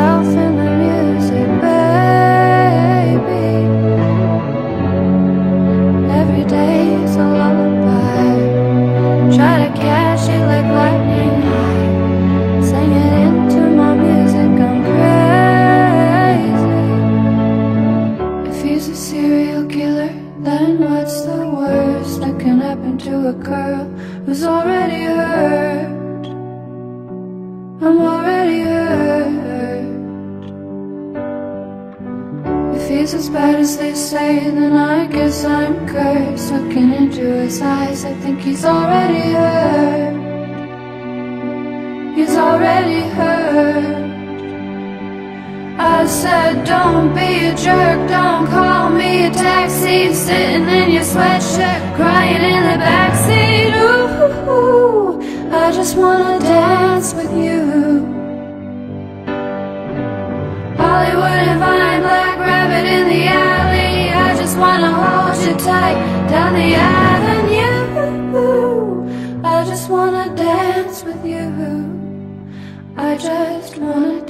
yourself in the music, baby. Every day is a lullaby. Try to catch it like lightning. Sing it into my music, I'm crazy. If he's a serial killer, then what's the worst that can happen to a girl who's already hurt? I'm already hurt. If he's as bad as they say, then I guess I'm cursed. Looking into his eyes, I think he's already hurt. He's already hurt. I said, don't be a jerk, don't call me a taxi. Sitting in your sweatshirt, crying in the backseat. Ooh, I just wanna dance with you. Hollywood and Vine, Black Rabbit in the alley. I just wanna hold you tight down the avenue. I just wanna dance with you. I just wanna